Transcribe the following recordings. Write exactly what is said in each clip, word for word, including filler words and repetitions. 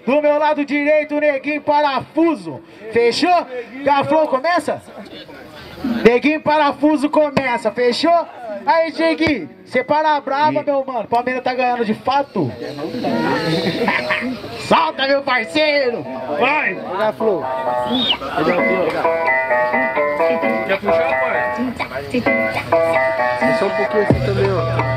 Do meu lado direito, Neguinho Parafuso. Fechou? Gaflow começa? Neguinho Parafuso começa, fechou? Aí, Neguinho, você para a brava, meu mano. Palmeiras tá ganhando de fato. Solta, meu parceiro. Vai. Gaflow. Quer puxar, pai? É só um pouquinho assim também,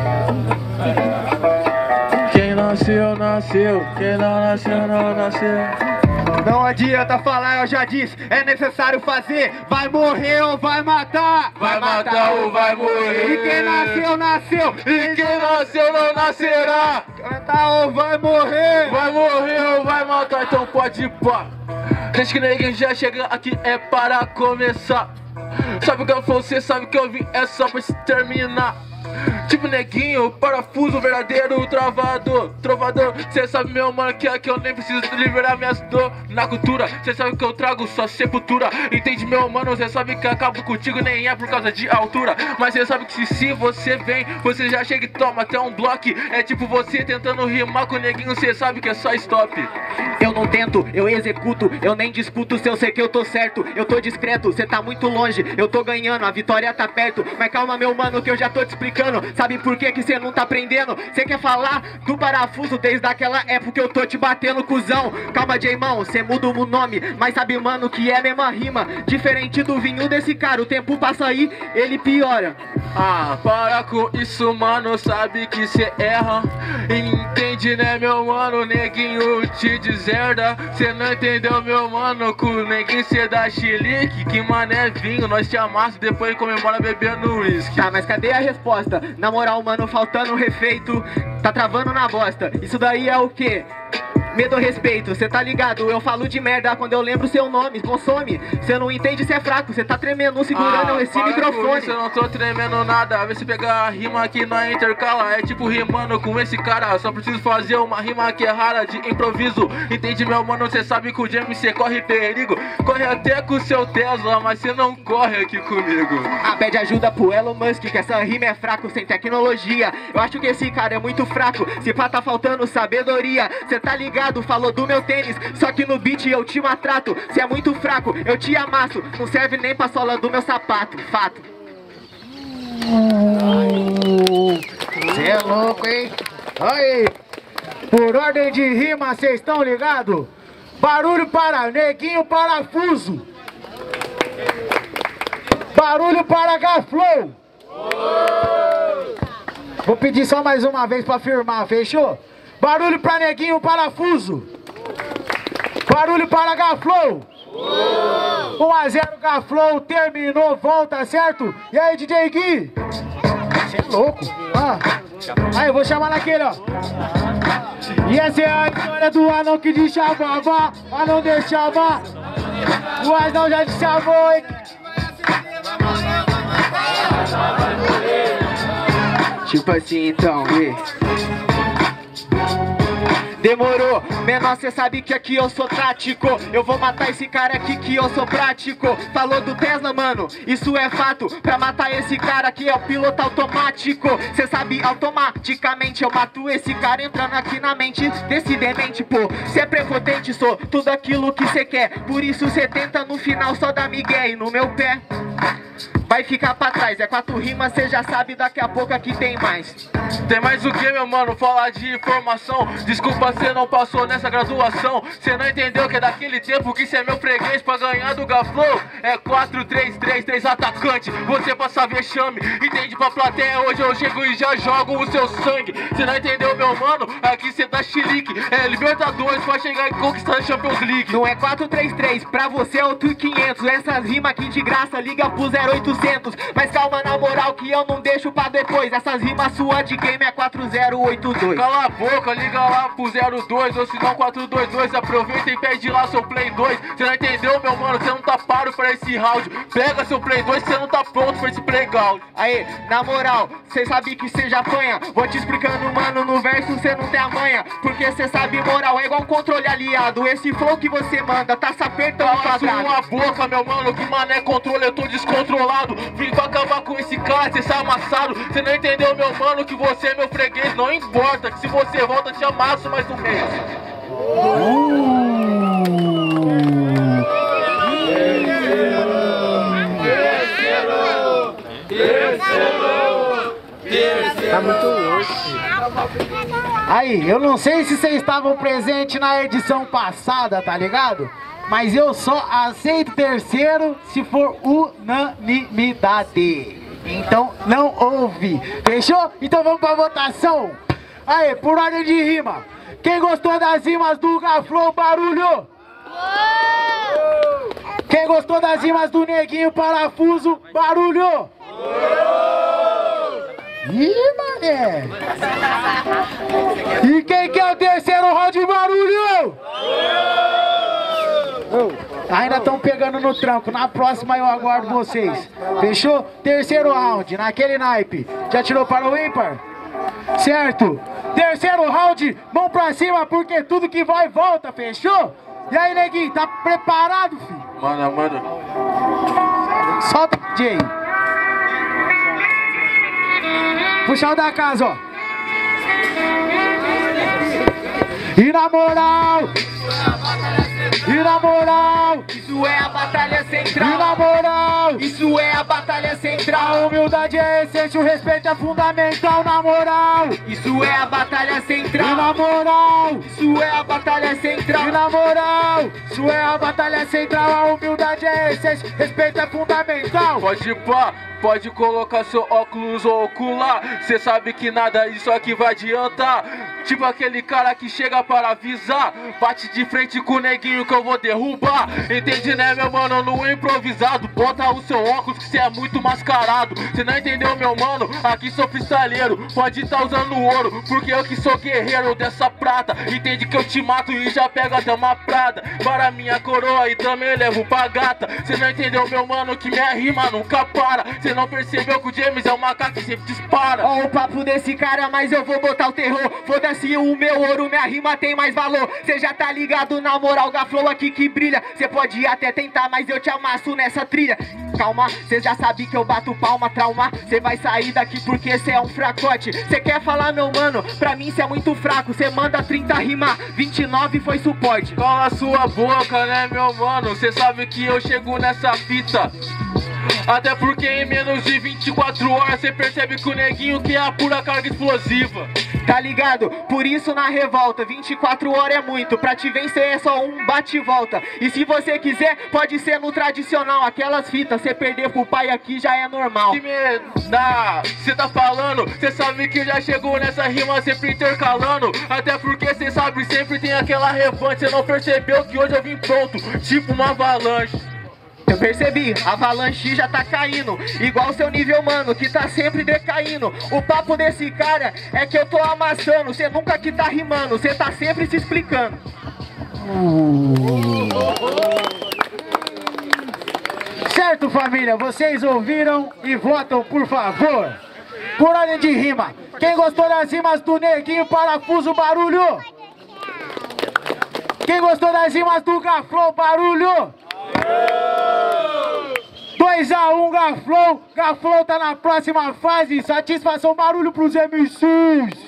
ó. Quem nasceu, nasceu. Quem não nasceu, não nasceu. Não adianta falar, eu já disse, é necessário fazer. Vai morrer ou vai matar? Vai matar ou vai morrer. E quem nasceu, nasceu. E quem nasceu não nascerá. Matar ou vai morrer? Vai morrer ou vai matar, então pode ir pá. Desde que ninguém já chega aqui é para começar. Sabe o que eu falei, você sabe que eu vim, é só pra se terminar. Tipo Neguinho, Parafuso, verdadeiro trovador, trovador. Cê sabe, meu mano, que aqui eu nem preciso liberar minhas dor na cultura. Cê sabe que eu trago só sepultura. Entende, meu mano, cê sabe que acabo contigo, nem é por causa de altura. Mas cê sabe que se, se você vem, você já chega e toma até um bloco. É tipo você tentando rimar com o Neguinho, cê sabe que é só stop. Eu não tento, eu executo, eu nem disputo se eu sei que eu tô certo. Eu tô discreto, cê tá muito longe, eu tô ganhando, a vitória tá perto. Mas calma, meu mano, que eu já tô te explicando. Sabe por que que cê não tá aprendendo? Cê quer falar do parafuso desde aquela época que eu tô te batendo, cuzão. Calma, J-Mão, cê muda o nome, mas sabe, mano, que é a mesma rima. Diferente do vinho desse cara, o tempo passa aí, ele piora. Ah, para com isso, mano, sabe que cê erra. Entende, né, meu mano, Neguinho te deserda. Cê não entendeu, meu mano, com o Neguinho cê dá chilique. Que mané vinho, nós te amassa e depois comemora bebendo uísque. Tá, mas cadê a resposta? Na moral, mano, faltando refeito, tá travando na bosta. Isso daí é o quê? Medo ou respeito, cê tá ligado? Eu falo de merda quando eu lembro seu nome. Consome, cê não entende, cê é fraco. Cê tá tremendo, segurando ah, esse microfone. Eu não tô tremendo nada. Vê se pegar a rima aqui na intercala. É tipo rimando com esse cara. Só preciso fazer uma rima que é rara de improviso. Entende, meu mano? Cê sabe que o James cê corre perigo. Corre até com o seu Tesla, mas cê não corre aqui comigo. Ah, pede ajuda pro Elon Musk, que essa rima é fraco, sem tecnologia. Eu acho que esse cara é muito fraco. Se pá, tá faltando sabedoria. Cê tá ligado? Falou do meu tênis, só que no beat eu te maltrato. Cê é muito fraco, eu te amasso. Não serve nem pra sola do meu sapato, fato. Cê é louco, hein? Aí, por ordem de rima, cês estão ligados? Barulho para Neguinho Parafuso. Barulho para Gaflow. Vou pedir só mais uma vez pra firmar, fechou? Barulho pra Neguinho Parafuso. Barulho para Gaflow. um a zero Gaflow, terminou, volta, certo? E aí, D J Gui? Você é louco. Ah. Aí, eu vou chamar naquele, ó. E essa é a história do anão que te chamava, mas não deixava. O anão já te chamou, hein? Tipo assim, então, e... Demorou, menor, cê sabe que aqui eu sou tático. Eu vou matar esse cara aqui que eu sou prático. Falou do Tesla, mano, isso é fato. Pra matar esse cara aqui é o piloto automático. Cê sabe, automaticamente eu mato esse cara entrando aqui na mente desse demente, pô. Cê é prepotente, sou tudo aquilo que cê quer. Por isso cê tenta no final só dar migué. E no meu pé vai ficar pra trás, é quatro rimas, cê já sabe, daqui a pouco aqui tem mais. Tem mais o que, meu mano? Falar de informação. Desculpa, cê não passou nessa graduação. Cê não entendeu que é daquele tempo que cê é meu freguês pra ganhar do Gaflow. É quatro três três três atacante, você passa vexame. Entende, pra plateia, hoje eu chego e já jogo o seu sangue. Cê não entendeu, meu mano? Aqui cê dá chilique. É Libertadores pra chegar e conquistar a Champions League. Não é quatro três três, pra você é outro quinhentos. Essas rimas aqui de graça, liga pro zero oitocentos. Mas calma, na moral, que eu não deixo pra depois. Essas rimas suas de game é quatro zero oito dois. Cala a boca, liga lá pro zero dois ou se não quatro dois dois. Aproveita e pede lá seu Play dois. Cê não entendeu, meu mano? Cê não tá paro pra esse round. Pega seu Play dois, cê não tá pronto pra esse playground. Aí, na moral, cê sabe que cê já apanha. Vou te explicando, mano, no verso cê não tem a manha. Porque cê sabe, moral, é igual um controle aliado. Esse flow que você manda, tá se apertando Cala quadrado. sua boca, meu mano, que mané controle, eu tô descontrolado. Vim pra acabar com esse cara, cê sai amassado. Cê não entendeu, meu mano, que você é meu freguês. Não importa, que se você volta, te amasso mais um mês. Aí, eu não sei se vocês estavam presentes na edição passada, tá ligado? Mas eu só aceito terceiro se for unanimidade. Então não houve. Fechou? Então vamos pra votação. Aí, por ordem de rima. Quem gostou das rimas do Gaflow, barulho? Quem gostou das rimas do Neguinho Parafuso, barulho? Ih, mané! E quem que é o terceiro round, barulho? Ainda estão pegando no tranco, na próxima eu aguardo vocês. Fechou? Terceiro round, naquele naipe. Já tirou para o ímpar? Certo? Terceiro round, mão pra cima, porque tudo que vai volta, fechou? E aí, neguinho, tá preparado, filho? Mano, mano. Solta o D J. Puxa o da casa, ó. E na moral, e na moral, isso é a batalha central. E na moral, isso é a batalha central. A humildade é essência, o respeito é fundamental. Na moral, isso é a batalha central. E na moral, isso é a batalha central. E na moral, isso é a batalha central. A humildade é essência, respeito é fundamental. Pode pá, pode colocar seu óculos ou ocular. Cê sabe que nada isso aqui vai adiantar. Tipo aquele cara que chega para avisar. Bate de frente com o neguinho que eu vou derrubar. Entende, né, meu mano? No improvisado. Bota o seu óculos que cê é muito mascarado. Cê não entendeu, meu mano? Aqui sou freestyleiro. Pode tá usando ouro, porque eu que sou guerreiro dessa prata. Entende que eu te mato e já pego até uma prada para minha coroa e também levo pra gata. Cê não entendeu, meu mano? Que minha rima nunca para. Cê não percebeu que o James é um macaco que sempre dispara. Ó, o papo desse cara, mas eu vou botar o terror. Foda-se o meu ouro, minha rima tem mais valor. Cê já tá ligado, na moral, Gaflow aqui que brilha. Cê pode até tentar, mas eu te amasso nessa trilha. Calma, cê já sabe que eu bato palma, trauma. Cê vai sair daqui porque cê é um fracote. Cê quer falar, meu mano? Pra mim cê é muito fraco. Cê manda trinta rimar, vinte e nove foi suporte. Cala sua boca, né, meu mano? Cê sabe que eu chego nessa fita. Até porque em menos de vinte e quatro horas cê percebe que o neguinho que é a pura carga explosiva. Tá ligado? Por isso na revolta vinte e quatro horas é muito. Pra te vencer é só um bate e volta. E se você quiser, pode ser no tradicional. Aquelas fitas, cê perder pro pai aqui já é normal. Que merda cê tá falando? Cê sabe que já chegou nessa rima sempre intercalando. Até porque cê sabe sempre tem aquela revanche. Cê não percebeu que hoje eu vim pronto, tipo uma avalanche. Eu percebi, a avalanche já tá caindo. Igual seu nível, mano, que tá sempre decaindo. O papo desse cara é que eu tô amassando. Cê nunca que tá rimando, cê tá sempre se explicando. uh. Certo, família, vocês ouviram e votam, por favor. Por ordem de rima. Quem gostou das rimas do Neguinho Parafuso, barulho? Quem gostou das rimas do Gaflow, barulho? dois a um, Gaflow. Gaflow tá na próxima fase. Satisfação, barulho pros M Cs.